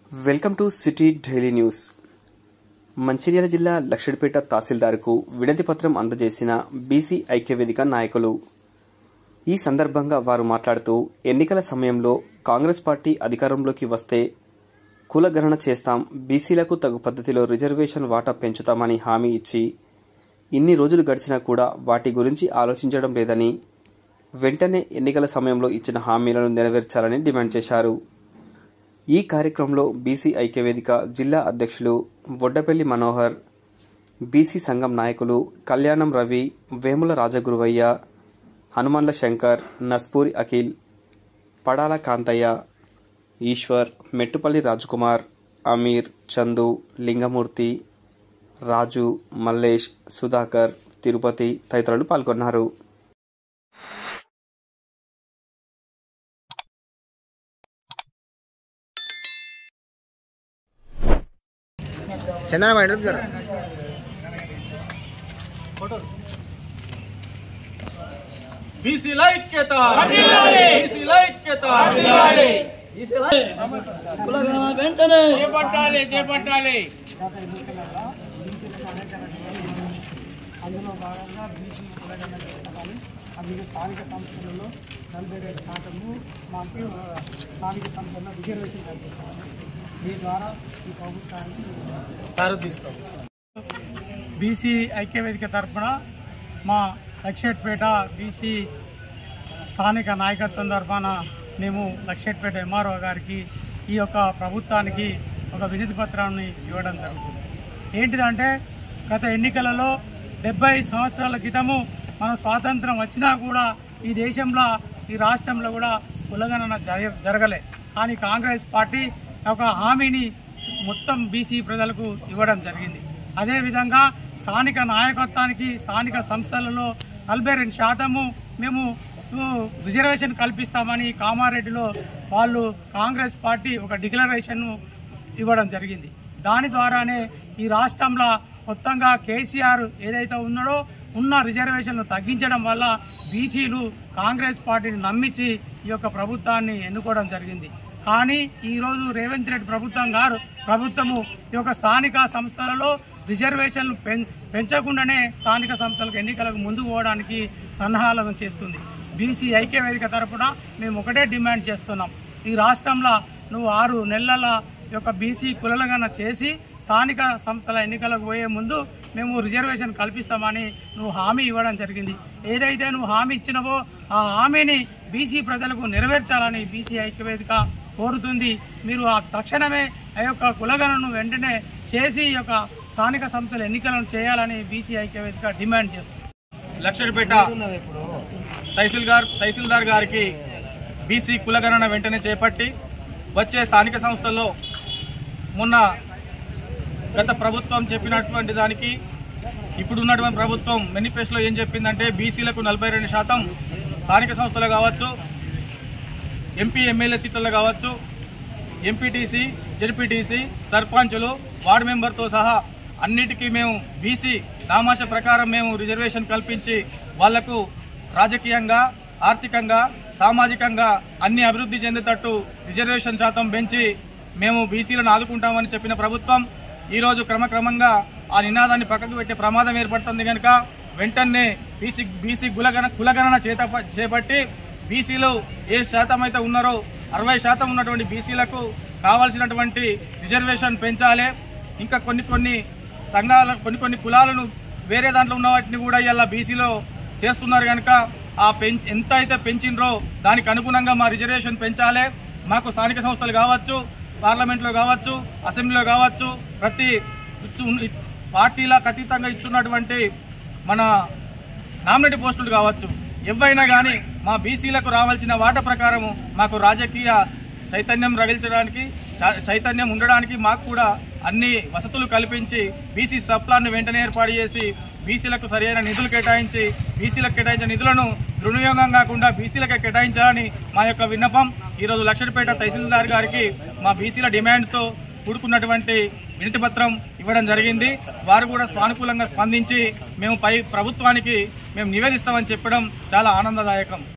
Welcome to city daily news. Mancherial జిల్లా లక్షడిపేట తహసీల్దార్కు వినతి పత్రం అందజేసిన బీసీ ఐక్యవేదిక నాయకులు. ఈ సందర్భంగా వారు మాట్లాడుతూ ఎన్నికల సమయంలో కాంగ్రెస్ పార్టీ అధికారంలోకి వస్తే కులగణన చేస్తాం, బీసీలకు తగు పద్ధతిలో రిజర్వేషన్ వాటా పెంచుతామని హామీ ఇచ్చి ఇన్ని రోజులు గడిచినా కూడా వాటి గురించి ఆలోచించడం లేదని, వెంటనే ఎన్నికల సమయంలో ఇచ్చిన హామీలను నెరవేర్చాలని డిమాండ్ చేశారు. ఈ కార్యక్రమంలో బీసీ ఐక్యవేదిక జిల్లా అధ్యక్షులు వడ్డపల్లి మనోహర్, బీసీ సంఘం నాయకులు కళ్యాణం రవి, వేముల రాజగురువయ్య, హనుమన్ల శంకర్, నస్పూరి అఖిల్, పడాల కాంతయ్య, ఈశ్వర్, మెట్టుపల్లి రాజకుమార్, అమీర్, చందు, లింగమూర్తి, రాజు, మల్లేష్, సుధాకర్, తిరుపతి తదితరులు పాల్గొన్నారు. బీసీ ఐక్యత, బీసీ ఐక్యత, వెంటనే చేపట్టాలి చేపట్టాలి. అందులో భాగంగా బీసీ కులగణన చేపట్టాలి. అది స్థానిక సంస్థలలో 42% మాకు స్థానిక సంస్థల్లో రిజర్వేషన్ కల్పిస్తామని మీ ద్వారా ఈ ప్రభుత్వానికి తీసుకోవాలి. బీసీ ఐక్యవేదిక తరఫున మా లక్షట్పేట బీసీ స్థానిక నాయకత్వం తరఫున మేము లక్షట్పేట ఎంఆర్ఓ గారికి ఈ యొక్క ప్రభుత్వానికి ఒక వినతి పత్రాన్ని ఇవ్వడం జరుగుతుంది. ఏంటిదంటే గత ఎన్నికలలో 70 సంవత్సరాల క్రితము మన స్వాతంత్రం వచ్చినా కూడా ఈ దేశంలో ఈ రాష్ట్రంలో కూడా కులగణన జరగలే. కానీ కాంగ్రెస్ పార్టీ ఒక హామీని మొత్తం బీసీ ప్రజలకు ఇవ్వడం జరిగింది. అదేవిధంగా స్థానిక నాయకత్వానికి స్థానిక సంస్థలలో 42% మేము రిజర్వేషన్ కల్పిస్తామని కామారెడ్డిలో వాళ్ళు కాంగ్రెస్ పార్టీ ఒక డిక్లరేషన్ ఇవ్వడం జరిగింది. దాని ద్వారానే ఈ రాష్ట్రంలో మొత్తంగా కేసీఆర్ ఏదైతే ఉన్నాడో ఉన్న రిజర్వేషన్లు తగ్గించడం వల్ల బీసీలు కాంగ్రెస్ పార్టీని నమ్మించి ఈ యొక్క ప్రభుత్వాన్ని ఎన్నుకోవడం జరిగింది. కానీ ఈరోజు రేవంత్ రెడ్డి ప్రభుత్వము ఈ యొక్క స్థానిక సంస్థలలో రిజర్వేషన్లు పెంచకుండానే స్థానిక సంస్థలకు ఎన్నికలకు ముందుకు పోవడానికి సన్నాహాలను చేస్తుంది. బీసీ ఐక్యవేదిక తరఫున మేము ఒకటే డిమాండ్ చేస్తున్నాం. ఈ రాష్ట్రంలో నువ్వు 6 నెలల యొక్క బీసీ కులగణన చేసి స్థానిక సంస్థల ఎన్నికలకు పోయే ముందు మేము రిజర్వేషన్ కల్పిస్తామని నువ్వు హామీ ఇవ్వడం జరిగింది. ఏదైతే నువ్వు హామీ ఇచ్చినవో ఆ హామీని బీసీ ప్రజలకు నెరవేర్చాలని బీసీ ఐక్యవేదిక కోరుతుంది. మీరు ఆ తక్షణమే ఆ యొక్క కులగణను వెంటనే చేసి ఈ యొక్క స్థానిక సంస్థల ఎన్నికలను చేయాలని బీసీ ఐక్యవేదిక డిమాండ్ చేస్తుంది. లక్షడిపేట తహసీల్దార్ గారికి బీసీ కులగణన వెంటనే చేపట్టి వచ్చే స్థానిక సంస్థల్లో మొన్న గత ప్రభుత్వం చెప్పినటువంటి దానికి ఇప్పుడు ఉన్నటువంటి ప్రభుత్వం మేనిఫెస్టోలో ఏం చెప్పిందంటే బీసీలకు 42% స్థానిక సంస్థలు కావచ్చు, ఎంపీ ఎమ్మెల్యే సీట్లలో కావచ్చు, ఎంపీటీసీ, జెడ్పీటీసీ, సర్పంచులు, వార్డు మెంబర్తో సహా అన్నిటికీ మేము బీసీ నామాష ప్రకారం మేము రిజర్వేషన్ కల్పించి వాళ్లకు రాజకీయంగా, ఆర్థికంగా, సామాజికంగా అన్ని అభివృద్ధి చెందేటట్టు రిజర్వేషన్ శాతం పెంచి మేము బీసీలను ఆదుకుంటామని చెప్పిన ప్రభుత్వం ఈరోజు క్రమక్రమంగా ఆ నినాదాన్ని పక్కకు పెట్టే ప్రమాదం ఏర్పడుతుంది. కనుక వెంటనే బీసీ కులగణన చేపట్టి బీసీలు ఏ శాతం అయితే ఉన్నారో 60% ఉన్నటువంటి బీసీలకు కావాల్సినటువంటి రిజర్వేషన్ పెంచాలి. ఇంకా కొన్ని సంఘాల కొన్ని కులాలను వేరే దాంట్లో ఉన్న వాటిని కూడా ఇలా బీసీలో చేస్తున్నారు. కనుక ఆ ఎంత అయితే పెంచినరో దానికి అనుగుణంగా మా రిజర్వేషన్ పెంచాలి. మాకు స్థానిక సంస్థలు కావచ్చు, పార్లమెంట్లో కావచ్చు, అసెంబ్లీలో కావచ్చు, ప్రతి పార్టీలకు అతీతంగా ఇస్తున్నటువంటి మన నామినేటెడ్ పోస్టులు కావచ్చు, ఎవైనా కానీ మా బీసీలకు రావాల్సిన వాటా ప్రకారము మాకు రాజకీయ చైతన్యం ఉండడానికి మాకు కూడా అన్ని వసతులు కల్పించి బీసీ సప్లాన్ని వెంటనే ఏర్పాటు చేసి బీసీలకు సరైన నిధులు కేటాయించి బీసీలకు కేటాయించిన నిధులను దుర్వినియోగం కాకుండా బీసీలకే కేటాయించాలని మా యొక్క విన్నపం. ఈరోజు లక్షడిపేట తహసీల్దార్ గారికి మా బీసీల డిమాండ్తో కూడుకున్నటువంటి వినతి పత్రం ఇవ్వడం జరిగింది. వారు కూడా సానుకూలంగా స్పందించి మేము ప్రభుత్వానికి మేము నివేదిస్తామని చెప్పడం చాలా ఆనందదాయకం.